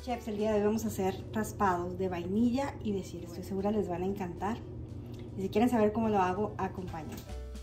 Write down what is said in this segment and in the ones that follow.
Chefs, el día de hoy vamos a hacer raspados de vainilla y de ciruela. Estoy segura les van a encantar. Y si quieren saber cómo lo hago, acompáñenme.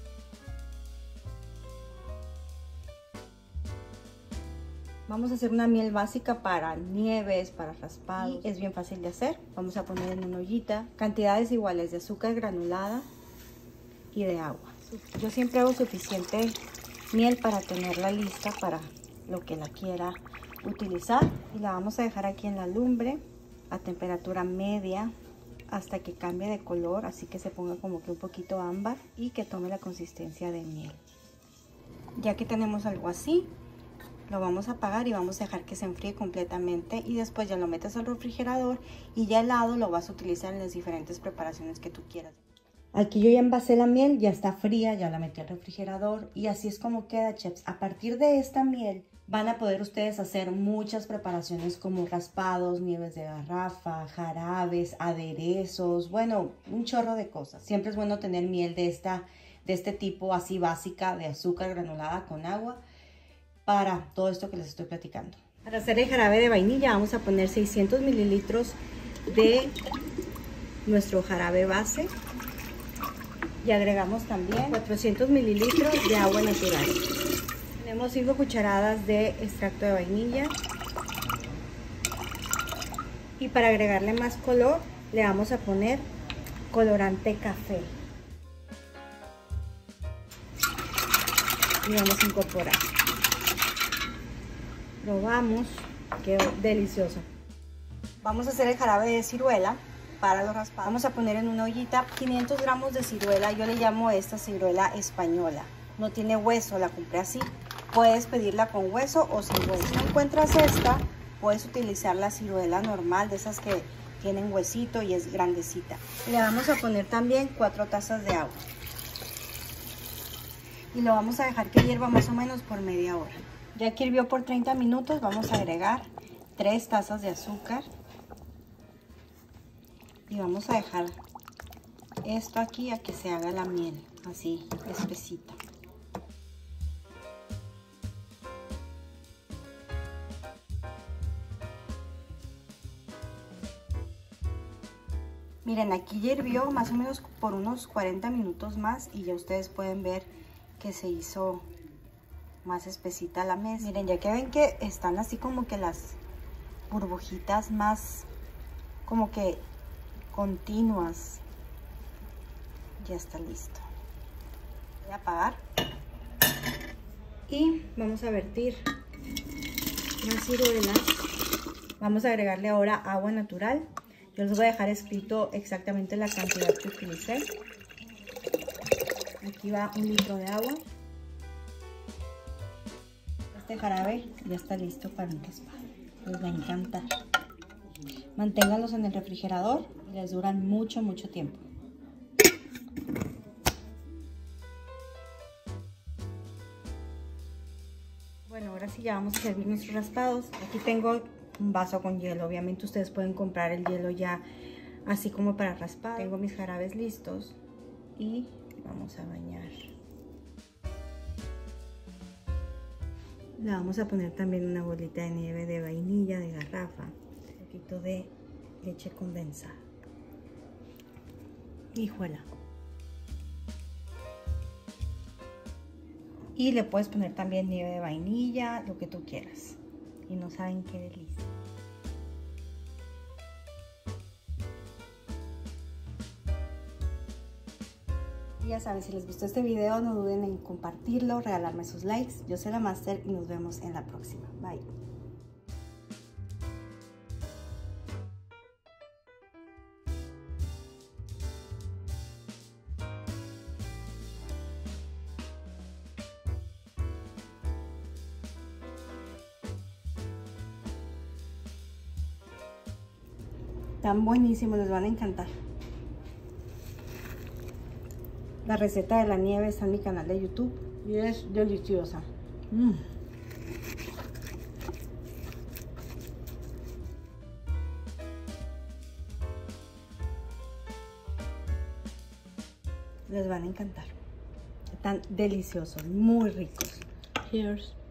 Vamos a hacer una miel básica para nieves, para raspados. Es bien fácil de hacer. Vamos a poner en una ollita cantidades iguales de azúcar granulada y de agua. Yo siempre hago suficiente miel para tenerla lista para lo que la quiera utilizar. Y la vamos a dejar aquí en la lumbre a temperatura media hasta que cambie de color, así que se ponga como que un poquito ámbar y que tome la consistencia de miel. Ya que tenemos algo así, lo vamos a apagar y vamos a dejar que se enfríe completamente y después ya lo metes al refrigerador y ya helado lo vas a utilizar en las diferentes preparaciones que tú quieras. Aquí yo ya envasé la miel, ya está fría, ya la metí al refrigerador y así es como queda, chefs. A partir de esta miel van a poder ustedes hacer muchas preparaciones como raspados, nieves de garrafa, jarabes, aderezos, bueno, un chorro de cosas. Siempre es bueno tener miel de este tipo así básica de azúcar granulada con agua para todo esto que les estoy platicando. Para hacer el jarabe de vainilla vamos a poner 600 mililitros de nuestro jarabe base y agregamos también 400 mililitros de agua natural. Tenemos 5 cucharadas de extracto de vainilla y para agregarle más color le vamos a poner colorante café y vamos a incorporar. Probamos, quedó delicioso. Vamos a hacer el jarabe de ciruela para los raspados. Vamos a poner en una ollita 500 gramos de ciruela. Yo le llamo esta ciruela española. No tiene hueso, la compré así. Puedes pedirla con hueso o sin hueso. Si no encuentras esta, puedes utilizar la ciruela normal, de esas que tienen huesito y es grandecita. Le vamos a poner también 4 tazas de agua. Y lo vamos a dejar que hierva más o menos por media hora. Ya que hirvió por 30 minutos, vamos a agregar 3 tazas de azúcar. Y vamos a dejar esto aquí a que se haga la miel, así espesita. Miren, aquí ya hirvió más o menos por unos 40 minutos más y ya ustedes pueden ver que se hizo más espesita la mezcla. Miren, ya que ven que están así como que las burbujitas más como que continuas, ya está listo. Voy a apagar y vamos a vertir las ciruelas. Vamos a agregarle ahora agua natural. Yo les voy a dejar escrito exactamente la cantidad que utilicé. Aquí va 1 litro de agua. Este jarabe ya está listo para un raspado. Les va a encantar. Manténganlos en el refrigerador y les duran mucho tiempo. Bueno, ahora sí ya vamos a servir nuestros raspados. Aquí tengo un vaso con hielo. Obviamente ustedes pueden comprar el hielo ya así como para raspar. Tengo mis jarabes listos y vamos a bañar. Le vamos a poner también una bolita de nieve de vainilla de garrafa, un poquito de leche condensada, hijuela. Y le puedes poner también nieve de vainilla, lo que tú quieras. Y no saben qué delicia. Y ya saben, si les gustó este video, no duden en compartirlo, regalarme sus likes. Yo soy la Master y nos vemos en la próxima. Bye. Tan buenísimos, les van a encantar. La receta de la nieve está en mi canal de YouTube y es deliciosa. Les van a encantar. Están deliciosos, muy ricos. Cheers.